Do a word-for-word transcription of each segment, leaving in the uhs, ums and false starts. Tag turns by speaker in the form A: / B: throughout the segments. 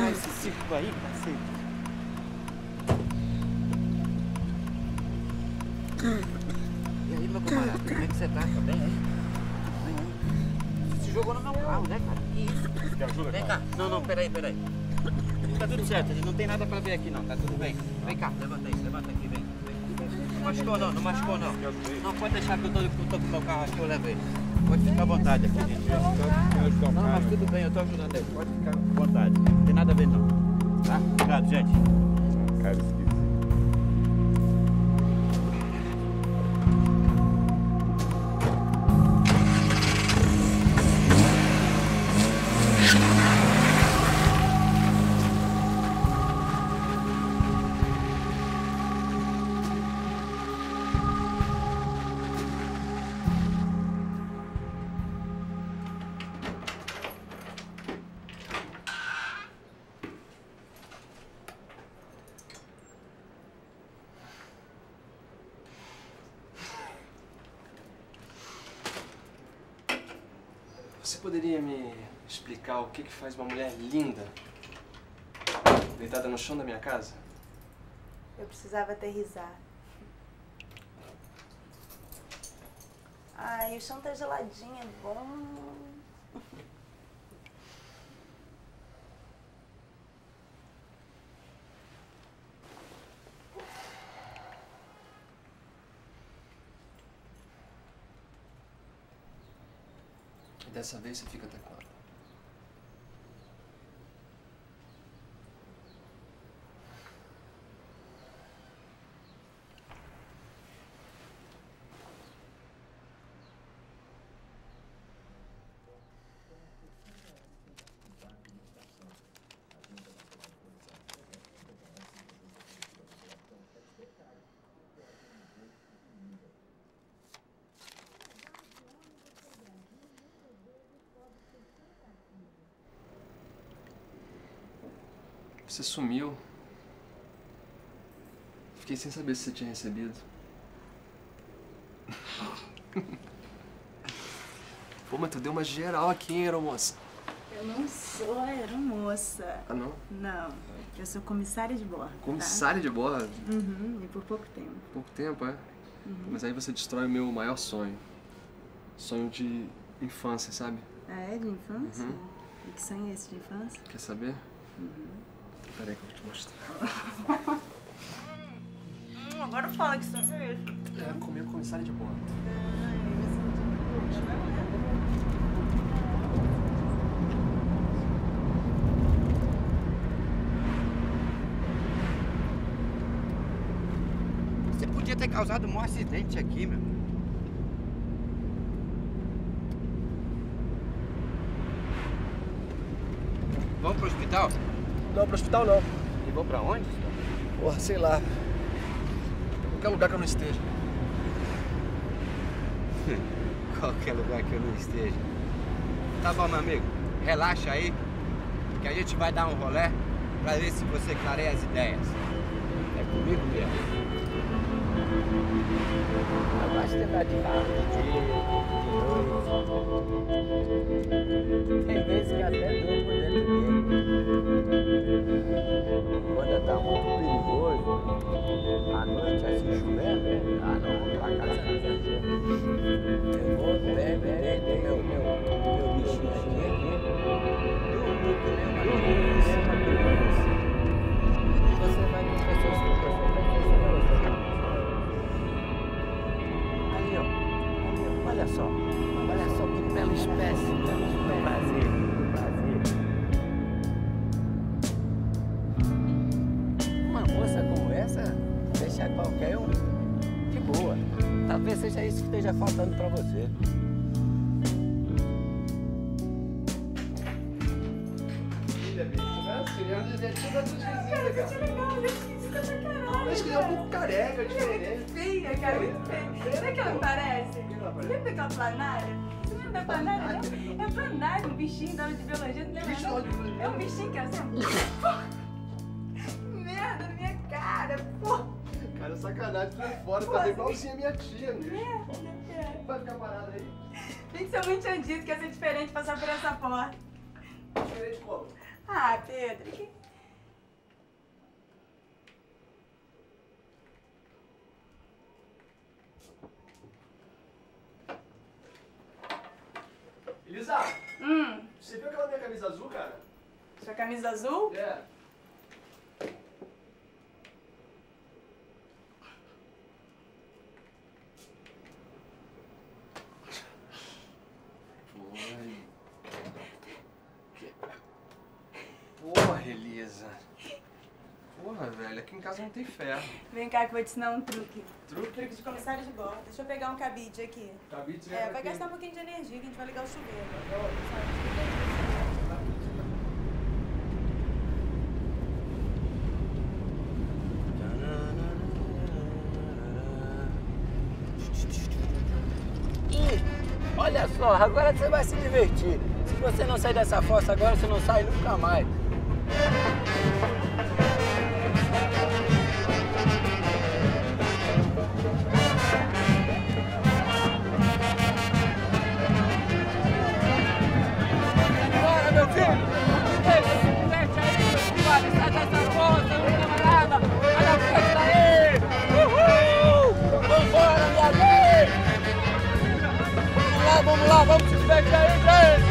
A: parar esse circo aí, cacete. E aí, meu camarada, como é que você tá? Tá bem aí? Bem aí. Você se jogou no meu carro, né, cara? Que isso?
B: Quer ajuda,
A: Vem
B: cara?
A: cá. Não, não, peraí, peraí. Tá tudo certo, não tem nada pra ver aqui não, tá tudo bem. Vem cá, levanta aí, levanta aqui, vem. vem. Não machucou não, não machucou não. Não, pode deixar que eu tô, eu tô com o meu carro aqui, eu levo ele. Pode ficar à vontade aqui, gente. Não, mas tudo bem, eu tô ajudando ele. Pode ficar à vontade. Não tem nada a ver não. Tá? Obrigado, gente.
B: Cara, esqueci.
C: Você poderia me explicar o que que faz uma mulher linda deitada no chão da minha casa?
D: Eu precisava aterrissar. Ai, o chão tá geladinho, é bom.
C: E dessa vez você fica até quando? Você sumiu. Fiquei sem saber se você tinha recebido. Pô, mas tu deu uma geral aqui, hein, aeromoça?
D: Eu não sou aeromoça.
C: Ah, não?
D: Não, eu sou comissária de bordo.
C: Comissária de bordo?
D: Tá? Uhum, e por pouco tempo.
C: Pouco tempo, é?
D: Uhum.
C: Mas aí você destrói o meu maior sonho. Sonho de infância, sabe?
D: Ah, é de infância?
C: Uhum.
D: E que sonho é esse de infância?
C: Quer saber?
D: Uhum.
C: Peraí que eu vou te mostrar.
D: Agora fala que sonho é esse.
C: É, comer comissária de bordo.
A: Você podia ter causado um acidente aqui, meu. Vamos pro hospital?
C: Não, pro hospital não.
A: E vou pra onde?
C: Porra, sei lá. Qualquer lugar que eu não esteja.
A: Qualquer lugar que eu não esteja. Tá bom, meu amigo. Relaxa aí, que a gente vai dar um rolê pra ver se você clareia as ideias. É comigo mesmo. Eu gosto de andar de carro, de dia, de noite. Tem vezes que até durmo dentro dele. Quando tá muito perigoso, à noite assim chovendo, ah não, vou pra casa fazer. Eu vou perto dele, meu, meu, meu bichinho aqui, aqui, durmo que nem uma criança, uma criança. E você vai com pessoas que você vai pensando você. Ali, ó, ali, ó, olha só, olha só que bela espécie, belo prazer, prazer. Uma moça como essa deixa qualquer um de boa. Talvez seja isso que esteja faltando pra você.
C: Acho que ele é um pouco careca, diferente.
D: Feia, cara, muito feia. Sabe o que ela me parece? Você lembra daquela planária? Você lembra da planária, não? É planária, um bichinho da aula de biologia, não lembra não? É um bichinho que é assim, merda na minha cara, pô.
C: Cara, sacanagem, tu é fora,
D: Pô,
C: tá
D: você-
C: igualzinho a minha tia, bicho.
D: Merda, cara.
C: Vai ficar parado aí.
D: Tem que ser muito andido, que ia ser diferente passar por essa porta.
C: Diferente como?
D: Ah, Pedro, que...
C: Elisa!
D: Hum,
C: Você viu aquela minha camisa azul, cara?
D: sua camisa azul?
C: É. Oi. Que... Porra, Elisa. Porra, velho, aqui em casa não tem ferro.
D: Vem cá que eu vou te ensinar um truque.
C: Truque?
D: Truque de comissário de bordo. Deixa eu pegar um cabide aqui.
C: Cabide
D: É, vai gastar um pouquinho de energia que a gente vai ligar o chuveiro. Sabe?
A: Ih, olha só, agora você vai se divertir. Se você não sair dessa fossa agora, você não sai nunca mais. Bora, meu filho! Deixa esse moleque aí, meu filho! Sai dessa fossa, meu camarada! Olha a festa aí! Uhul! Vambora, minha lei! Vamos lá, vamos lá, vamos se divertir aí, gente!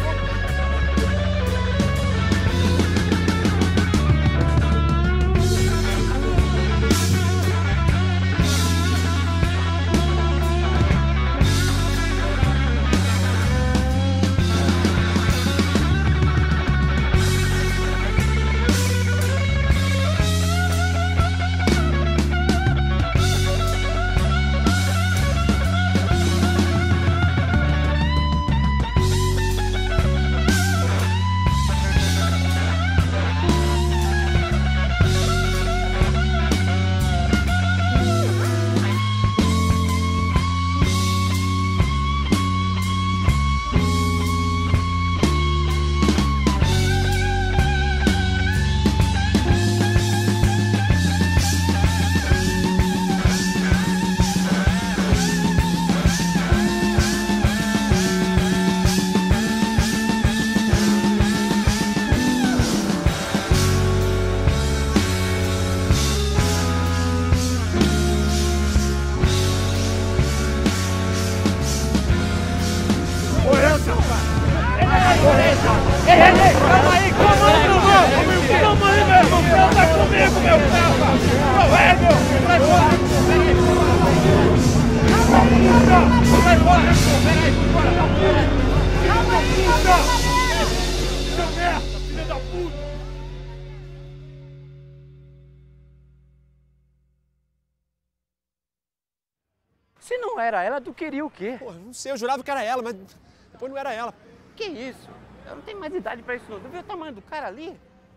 A: Se não era ela, tu queria o quê?
B: Pô, não sei, eu jurava que era ela, mas depois não era ela.
A: Que isso? Eu não tenho mais idade pra isso não. Tu viu o tamanho do cara ali?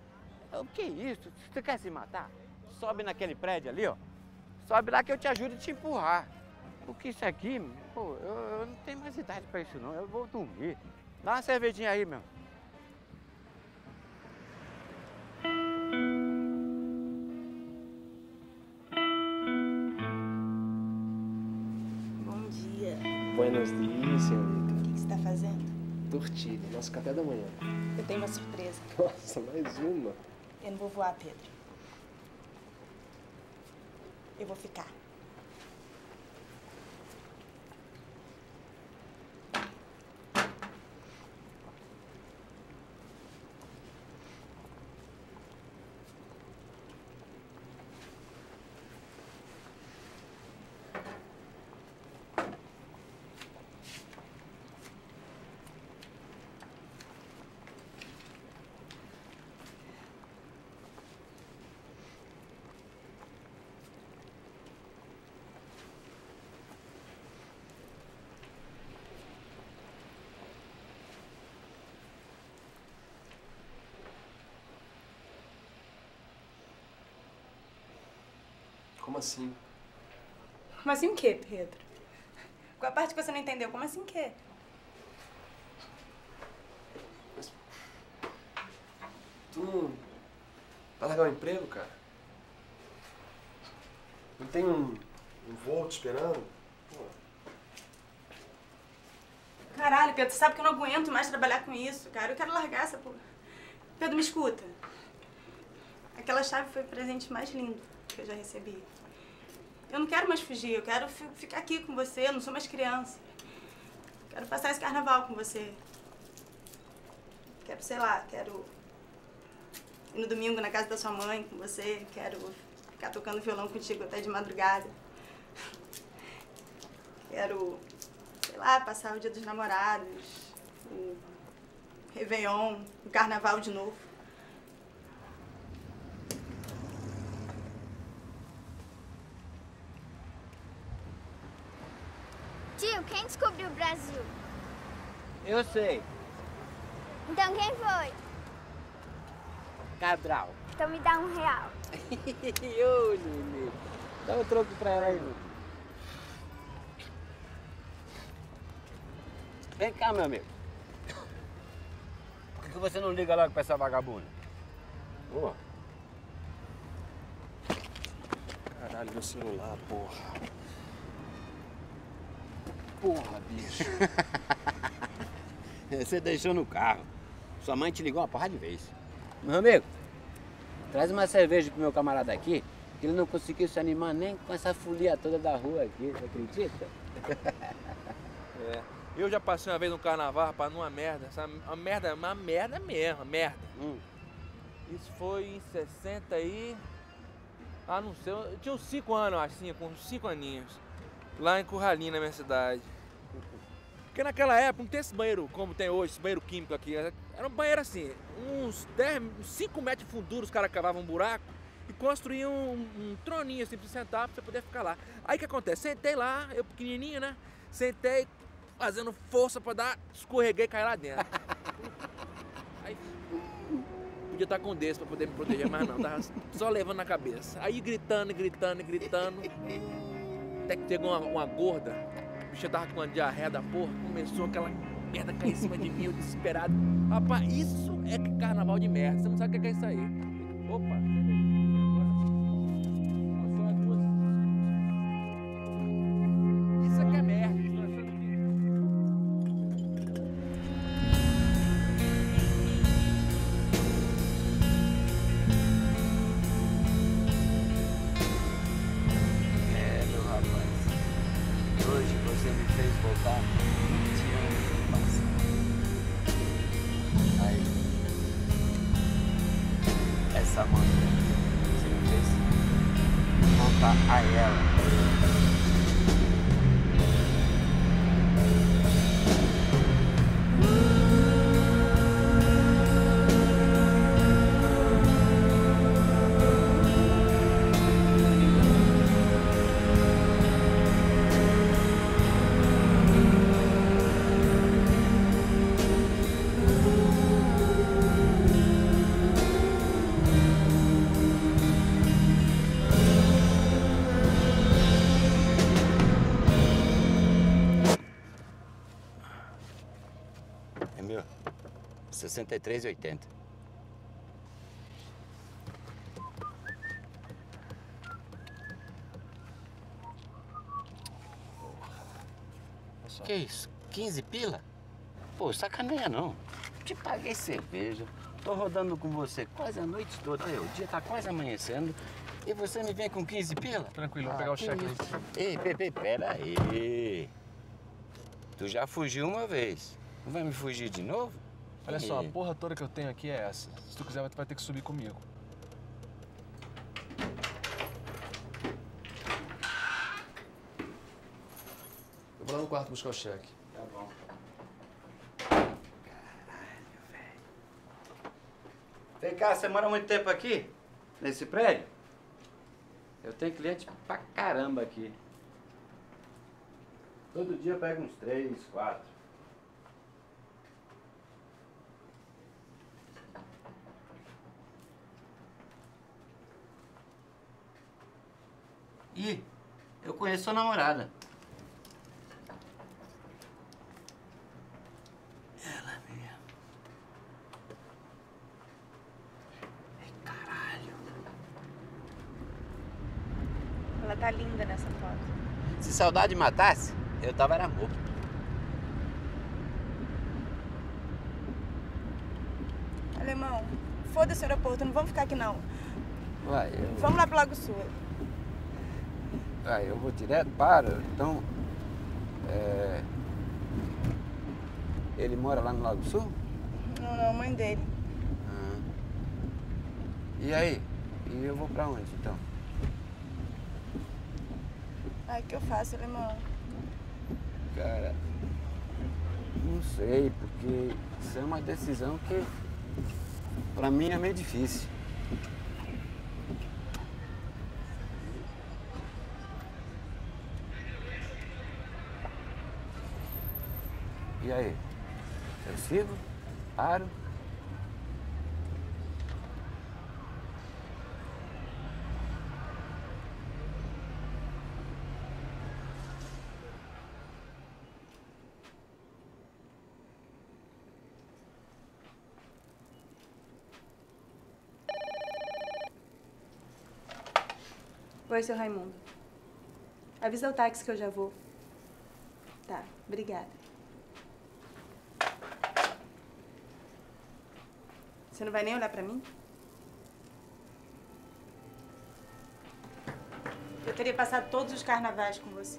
A: O que isso? Você quer se matar? Sobe naquele prédio ali, ó. Sobe lá que eu te ajudo a te empurrar. Porque isso aqui, pô, eu, eu não tenho mais idade pra isso não. Eu vou dormir. Dá uma cervejinha aí, meu.
D: Bom dia.
C: Buenos dias, senhorita.
D: O que que você tá fazendo?
C: Tortilha, nosso café da manhã.
D: Eu tenho uma surpresa.
C: Nossa, mais uma.
D: Eu não vou voar, Pedro. Eu vou ficar.
C: Como assim?
D: Como assim o quê, Pedro? Qual a parte que você não entendeu? Como assim o quê?
C: Mas... Tu não... Vai largar o emprego, cara? Não tem um, um voo te esperando? Pô.
D: Caralho, Pedro, você sabe que eu não aguento mais trabalhar com isso, cara. Eu quero largar essa porra. Pedro, me escuta. Aquela chave foi o presente mais lindo que eu já recebi. Eu não quero mais fugir, eu quero ficar aqui com você, eu não sou mais criança. Quero passar esse carnaval com você. Quero, sei lá, quero ir no domingo na casa da sua mãe com você. Quero ficar tocando violão contigo até de madrugada. Quero, sei lá, passar o dia dos namorados, o Réveillon, o carnaval de novo.
E: Tio, quem descobriu o Brasil?
A: Eu sei.
E: Então quem foi?
A: Cabral.
E: Então me dá um real.
A: Ô, Lili. Dá um troco pra ela aí, meu. Vem cá, meu amigo. Por que você não liga logo pra essa vagabunda? Porra.
C: Caralho, meu celular, porra. Porra, bicho.
A: Você deixou no carro. Sua mãe te ligou uma porra de vez. Meu amigo, traz uma cerveja pro meu camarada aqui, que ele não conseguiu se animar nem com essa folia toda da rua aqui, você acredita?
F: É. Eu já passei uma vez no carnaval, rapaz, numa merda. Essa, uma merda, uma merda mesmo, uma merda.
A: Hum.
F: Isso foi em sessenta e... Ah, não sei, eu tinha uns cinco anos, assim, com uns cinco aninhos. Lá em Curralinho, na minha cidade. Porque naquela época não tem esse banheiro como tem hoje, esse banheiro químico aqui. Era um banheiro assim, uns dez, cinco metros de fundura, os caras cavavam um buraco e construíam um, um troninho assim pra você sentar, pra você poder ficar lá. Aí o que acontece? Sentei lá, eu pequenininho, né? Sentei, fazendo força pra dar, escorreguei e caí lá dentro. Aí podia estar com desse pra poder me proteger, mas não, tava só levando na cabeça. Aí gritando, gritando, gritando. Até que chegou uma, uma gorda, o bicho tava com uma diarreia da porra, começou aquela merda a cair em cima de mim, eu desesperado. Rapaz, isso é que carnaval de merda, você não sabe o que é isso aí. Opa, isso aqui é merda.
A: Você me fez voltar vinte anos no passado. Aí, essa manhã, você me fez voltar a ela. É meu, sessenta e três e oitenta. Que isso? quinze pila? Pô, sacaneia não. Te paguei cerveja. Tô rodando com você quase a noite toda. Olha, o dia tá quase amanhecendo. E você me vem com quinze pila?
C: Tranquilo, vou
A: Ah,
C: pegar o
A: que
C: cheque
A: isso?
C: aí.
A: Ei, Pepe, pera aí. Tu já fugiu uma vez. Não vai me fugir de novo?
C: Olha só, a
A: Ih.
C: porra toda que eu tenho aqui é essa. Se tu quiser, tu vai ter que subir comigo. Eu vou lá no quarto buscar o cheque.
A: Tá bom. Caralho, velho. Vem cá, você mora muito tempo aqui? Nesse prédio? Eu tenho cliente pra caramba aqui. Todo dia eu pego uns três, quatro. Ih, eu conheço sua namorada. Ela mesmo. Ai, caralho.
D: Ela tá linda nessa foto.
A: Se saudade matasse, eu tava era morto.
D: Alemão, foda-se o aeroporto, não vamos ficar aqui não.
A: Vai, eu...
D: Vamos lá pro Lago Sul.
A: Vai, eu vou direto para, então... É... Ele mora lá no Lago Sul?
D: Não, não, a mãe dele.
A: Ah. E aí? E eu vou pra onde, então?
D: Ai, o que eu faço, alemão?
A: Cara, não sei, porque isso é uma decisão que pra mim é meio difícil. E aí? Eu sigo? Paro?
D: Oi, seu Raimundo. Avisa o táxi que eu já vou. Tá, obrigada. Você não vai nem olhar pra mim? Eu teria passado todos os carnavais com você.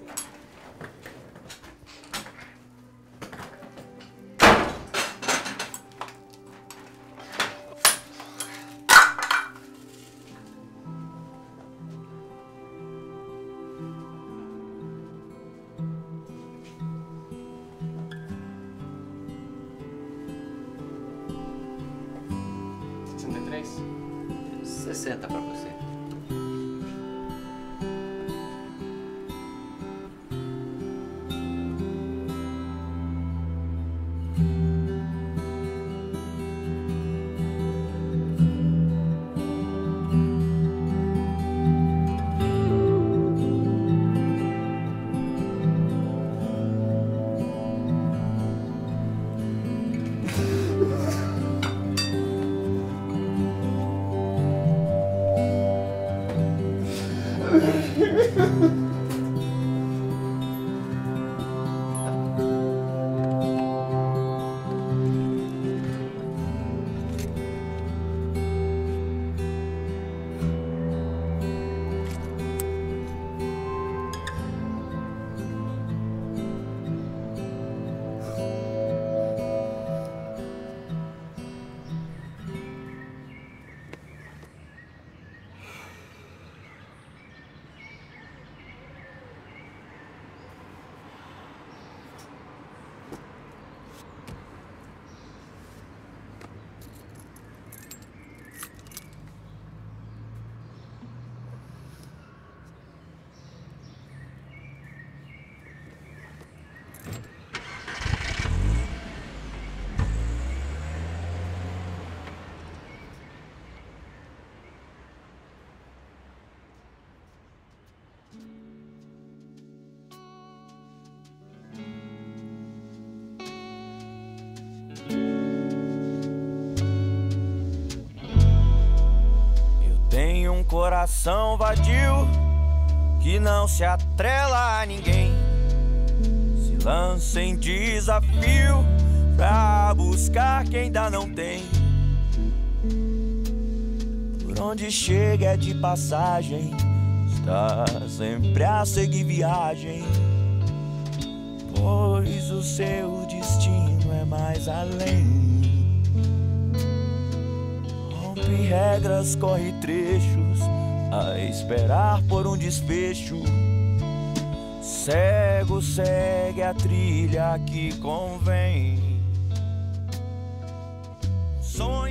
C: sessenta e três?
A: sessenta pra você.
G: Coração vadio que não se atrela a ninguém, se lança em desafio pra buscar quem ainda não tem. Por onde chega é de passagem, está sempre a seguir viagem, pois o seu destino é mais além. Regras, corre trechos a esperar por um desfecho. Cego segue a trilha que convém. Sonho